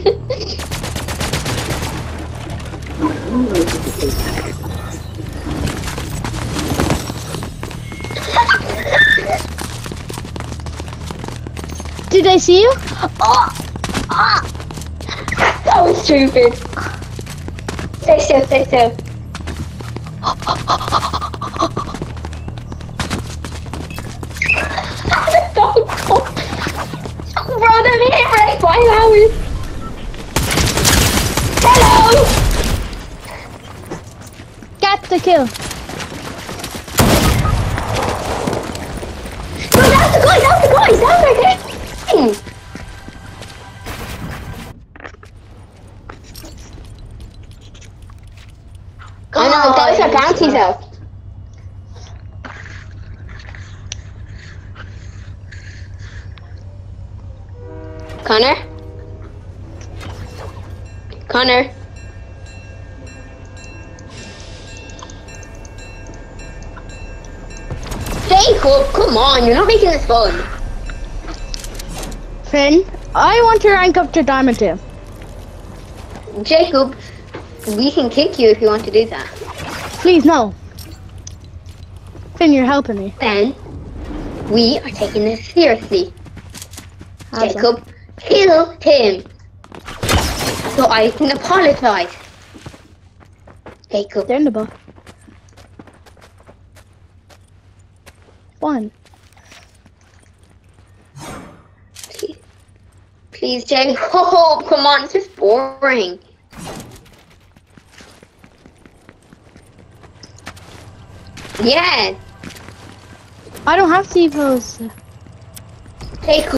Did I see you? Oh! Ah! That was stupid. Stay still, stay still. Bro, I'm hit for like 5 hours. Hello! Get the kill. No, that's the guy, that's the guy, that's the guy. I know, that was our bounty though. Connor? Connor? Jacob, come on, you're not making this fun. Finn, I want to rank up to Diamond 2. Jacob, we can kick you if you want to do that. Please, no. Finn, you're helping me. Then, we are taking this seriously. Awesome. Jacob, kill him. So I can apologize. Jacob. They're in the book. One. Please, Jacob, come on, it's just boring. Yeah. I don't have C-pose. Jacob.